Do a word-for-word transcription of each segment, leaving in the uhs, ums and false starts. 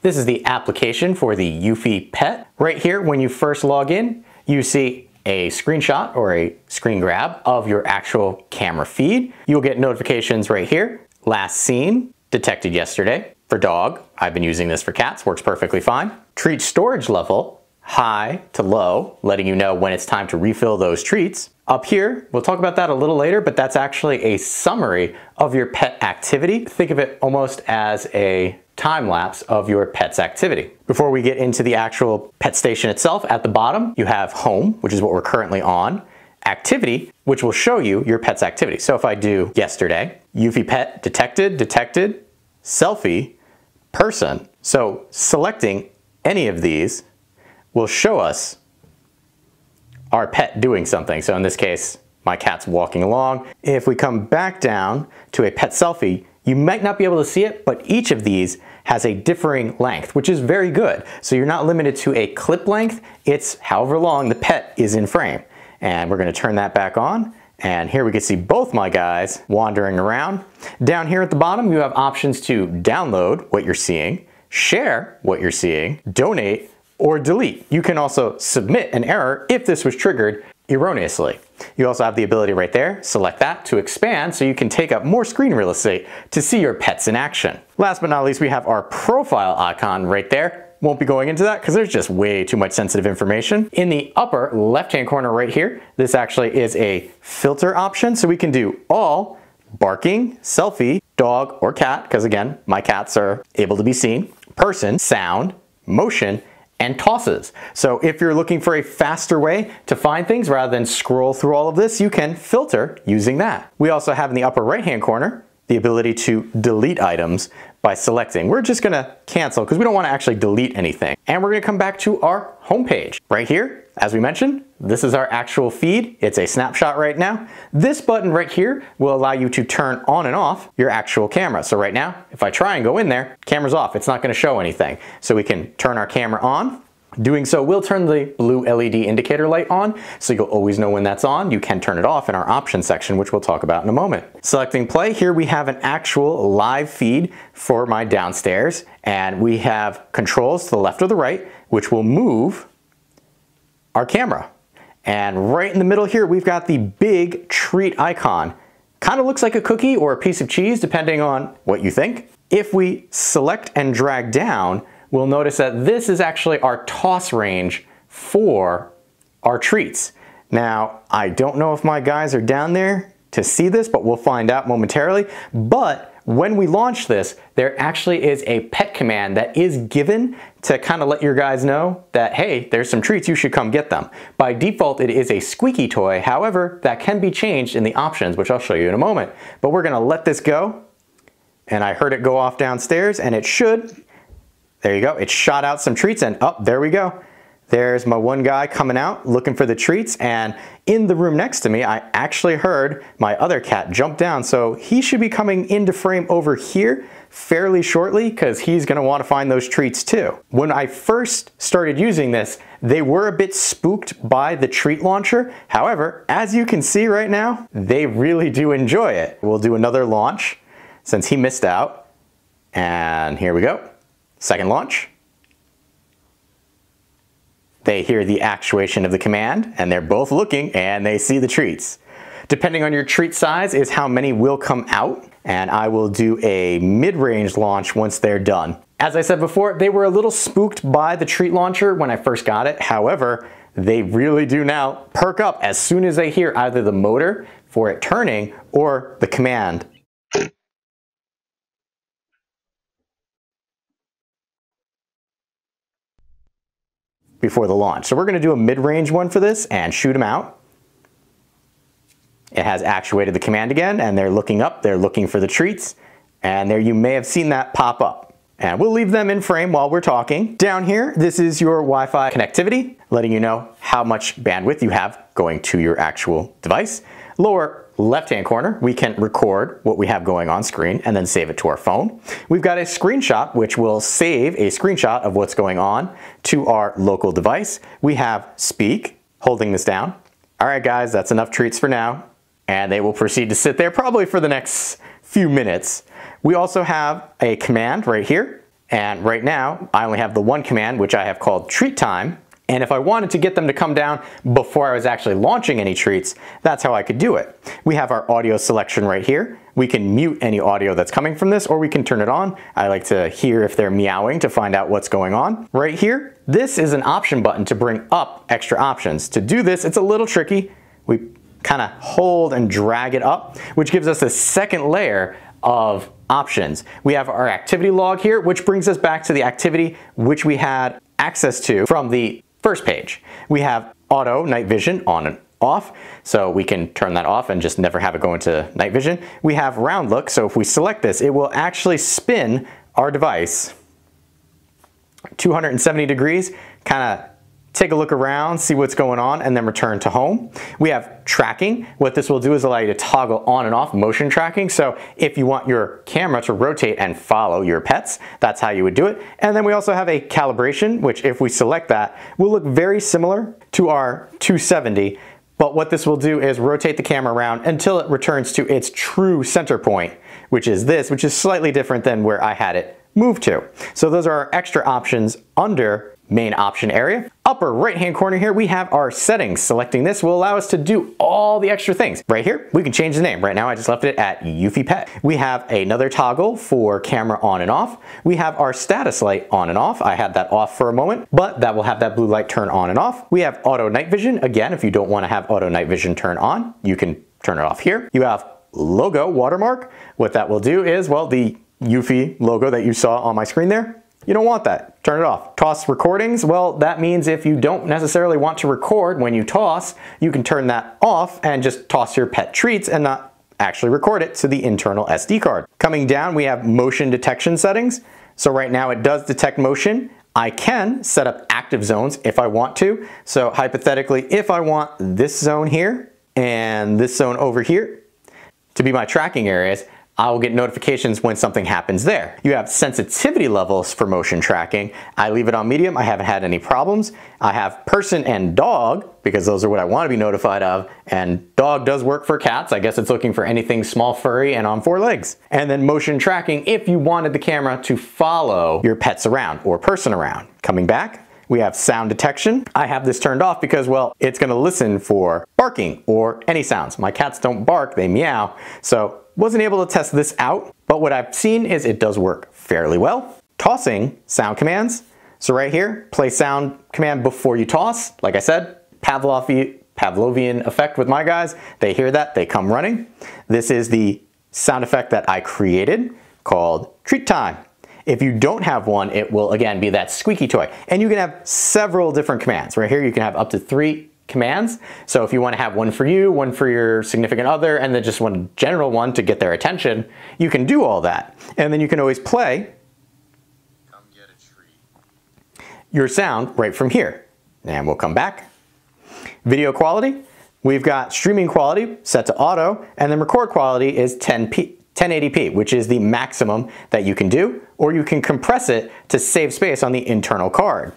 This is the application for the Eufy Pet. Right here, when you first log in, you see a screenshot or a screen grab of your actual camera feed. You'll get notifications right here. Last seen, detected yesterday. For dog, I've been using this for cats, works perfectly fine. Treat storage level, high to low, letting you know when it's time to refill those treats. Up here, we'll talk about that a little later, but that's actually a summary of your pet activity. Think of it almost as a time lapse of your pet's activity. Before we get into the actual pet station itself, at the bottom, you have home, which is what we're currently on, activity, which will show you your pet's activity. So if I do yesterday, Eufy Pet detected, detected, selfie, person. So selecting any of these will show us our pet doing something. So in this case, my cat's walking along. If we come back down to a pet selfie, you might not be able to see it, but each of these has a differing length, which is very good. So you're not limited to a clip length, it's however long the pet is in frame. And we're gonna turn that back on. And here we can see both my guys wandering around. Down here at the bottom, you have options to download what you're seeing, share what you're seeing, donate, or delete. You can also submit an error if this was triggered erroneously. You also have the ability right there, select that to expand so you can take up more screen real estate to see your pets in action. Last but not least, we have our profile icon right there. Won't be going into that because there's just way too much sensitive information. In the upper left-hand corner right here, this actually is a filter option. So we can do all, barking, selfie, dog or cat, because again, my cats are able to be seen, person, sound, motion, and tosses. So if you're looking for a faster way to find things rather than scroll through all of this, you can filter using that. We also have in the upper right-hand corner the ability to delete items by selecting. We're just gonna cancel because we don't wanna actually delete anything. And we're gonna come back to our home page. Right here, as we mentioned, this is our actual feed. It's a snapshot right now. This button right here will allow you to turn on and off your actual camera. So right now, if I try and go in there, camera's off. It's not gonna show anything. So we can turn our camera on. Doing so will turn the blue L E D indicator light on, so you'll always know when that's on. You can turn it off in our options section, which we'll talk about in a moment. Selecting play, here we have an actual live feed for my downstairs, and we have controls to the left or the right, which will move our camera. And right in the middle here, we've got the big treat icon. Kind of looks like a cookie or a piece of cheese, depending on what you think. If we select and drag down, we'll notice that this is actually our toss range for our treats. Now, I don't know if my guys are down there to see this, but we'll find out momentarily. But when we launch this, there actually is a pet command that is given to kind of let your guys know that, hey, there's some treats, you should come get them. By default, it is a squeaky toy. However, that can be changed in the options, which I'll show you in a moment. But we're gonna let this go. And I heard it go off downstairs, and it should. There you go, it shot out some treats, and oh, there we go. There's my one guy coming out looking for the treats, and in the room next to me, I actually heard my other cat jump down, so he should be coming into frame over here fairly shortly because he's gonna wanna find those treats too. When I first started using this, they were a bit spooked by the treat launcher. However, as you can see right now, they really do enjoy it. We'll do another launch since he missed out, and here we go. Second launch. They hear the actuation of the command, and they're both looking, and they see the treats. Depending on your treat size is how many will come out, and I will do a mid-range launch once they're done. As I said before, they were a little spooked by the treat launcher when I first got it. However, they really do now perk up as soon as they hear either the motor for it turning or the command. Before the launch. So we're gonna do a mid-range one for this and shoot them out. It has actuated the command again, and they're looking up, they're looking for the treats, and there you may have seen that pop up. And we'll leave them in frame while we're talking. Down here, this is your Wi-Fi connectivity, letting you know how much bandwidth you have going to your actual device. Lower left-hand corner, we can record what we have going on screen and then save it to our phone. We've got a screenshot, which will save a screenshot of what's going on to our local device. We have speak, holding this down. All right, guys, that's enough treats for now. And they will proceed to sit there probably for the next few minutes. We also have a command right here. And right now, I only have the one command, which I have called treat time. And if I wanted to get them to come down before I was actually launching any treats, that's how I could do it. We have our audio selection right here. We can mute any audio that's coming from this, or we can turn it on. I like to hear if they're meowing to find out what's going on. Right here, this is an option button to bring up extra options. To do this, it's a little tricky. We kind of hold and drag it up, which gives us a second layer of options. We have our activity log here, which brings us back to the activity which we had access to from the first page. We have auto night vision on and off, so we can turn that off and just never have it go into night vision. We have round look, so if we select this, it will actually spin our device two hundred seventy degrees, kind of take a look around, see what's going on, and then return to home. We have tracking. What this will do is allow you to toggle on and off motion tracking. So if you want your camera to rotate and follow your pets, that's how you would do it. And then we also have a calibration, which if we select that, will look very similar to our two seventy. But what this will do is rotate the camera around until it returns to its true center point, which is this, which is slightly different than where I had it moved to. So those are our extra options under main option area. Upper right hand corner here, we have our settings. Selecting this will allow us to do all the extra things. Right here, we can change the name. Right now I just left it at Eufy Pet. We have another toggle for camera on and off. We have our status light on and off. I had that off for a moment, but that will have that blue light turn on and off. We have auto night vision. Again, if you don't want to have auto night vision turn on, you can turn it off here. You have logo watermark. What that will do is, well, the Eufy logo that you saw on my screen there, you don't want that. Turn it off. Toss recordings. Well, that means if you don't necessarily want to record when you toss, you can turn that off and just toss your pet treats and not actually record it to the internal S D card. Coming down, we have motion detection settings. So right now it does detect motion. I can set up active zones if I want to. So hypothetically, if I want this zone here and this zone over here to be my tracking areas, I will get notifications when something happens there. You have sensitivity levels for motion tracking. I leave it on medium. I haven't had any problems. I have person and dog, because those are what I want to be notified of, and dog does work for cats. I guess it's looking for anything small, furry, and on four legs. And then motion tracking if you wanted the camera to follow your pets around or person around. Coming back, we have sound detection. I have this turned off because, well, it's gonna listen for barking or any sounds. My cats don't bark, they meow. So wasn't able to test this out, but what I've seen is it does work fairly well. Tossing sound commands. So right here, play sound command before you toss. Like I said, Pavlovian, Pavlovian effect with my guys. They hear that, they come running. This is the sound effect that I created called treat time. If you don't have one, it will again be that squeaky toy. And you can have several different commands. Right here, you can have up to three commands. So if you want to have one for you, one for your significant other, and then just one general one to get their attention, you can do all that. And then you can always play Come get a treat. Your sound right from here. And we'll come back. Video quality, we've got streaming quality set to auto, and then record quality is ten eighty p, which is the maximum that you can do, or you can compress it to save space on the internal card.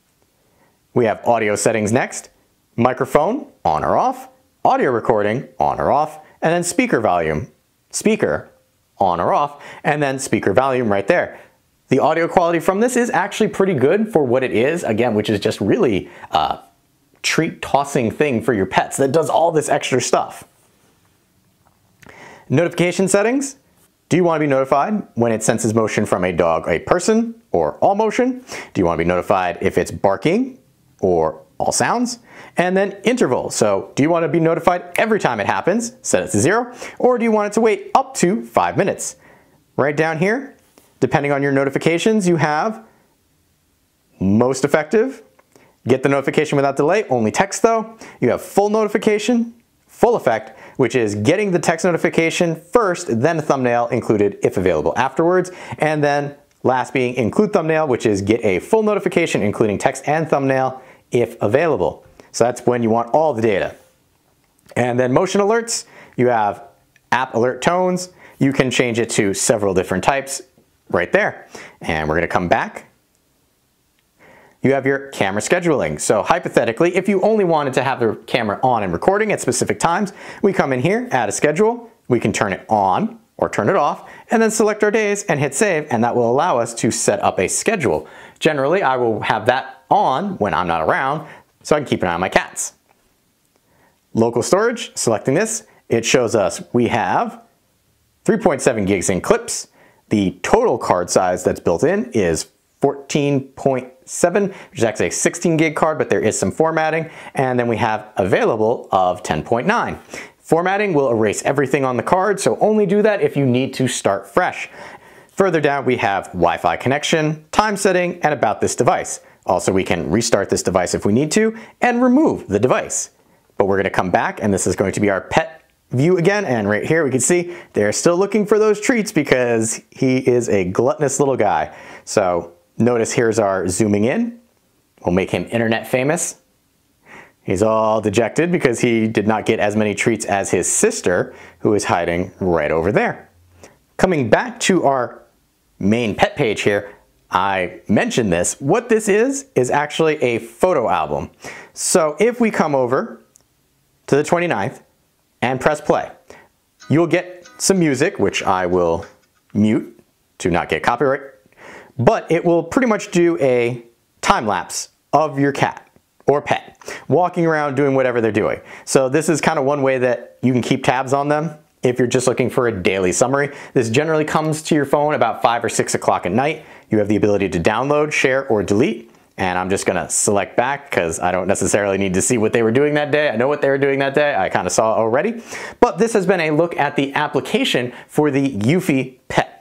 We have audio settings next. Microphone, on or off, audio recording, on or off, and then speaker volume, speaker, on or off, and then speaker volume right there. The audio quality from this is actually pretty good for what it is, again, which is just really a treat tossing thing for your pets that does all this extra stuff. Notification settings. Do you want to be notified when it senses motion from a dog, a person, or all motion? Do you want to be notified if it's barking or all sounds? And then interval. So do you want to be notified every time it happens? Set it to zero. Or do you want it to wait up to five minutes? Right down here, depending on your notifications, you have most effective, get the notification without delay, only text though. You have full notification, full effect, which is getting the text notification first, then a thumbnail included if available afterwards. And then last being include thumbnail, which is get a full notification including text and thumbnail if available. So that's when you want all the data. And then motion alerts, you have app alert tones. You can change it to several different types right there. And we're gonna come back. You have your camera scheduling. So hypothetically, if you only wanted to have the camera on and recording at specific times, we come in here, add a schedule. We can turn it on or turn it off, and then select our days and hit save, and that will allow us to set up a schedule. Generally, I will have that on when I'm not around, so I can keep an eye on my cats. Local storage, selecting this, it shows us we have three point seven gigs in clips. The total card size that's built in is fourteen point seven, which is actually a sixteen gig card, but there is some formatting. And then we have available of ten point nine. Formatting will erase everything on the card, so only do that if you need to start fresh. Further down, we have Wi-Fi connection, time setting, and about this device. Also, we can restart this device if we need to, and remove the device. But we're gonna come back, and this is going to be our pet view again, and right here we can see they're still looking for those treats because he is a gluttonous little guy. So notice here's our zooming in. We'll make him internet famous. He's all dejected because he did not get as many treats as his sister, who is hiding right over there. Coming back to our main pet page here, I mentioned this. What this is, is actually a photo album. So if we come over to the twenty-ninth and press play, you'll get some music, which I will mute to not get copyright, but it will pretty much do a time lapse of your cat or pet walking around doing whatever they're doing. So this is kind of one way that you can keep tabs on them if you're just looking for a daily summary. This generally comes to your phone about five or six o'clock at night. You have the ability to download, share, or delete. And I'm just gonna select back because I don't necessarily need to see what they were doing that day. I know what they were doing that day. I kind of saw it already. But this has been a look at the application for the Eufy Pet.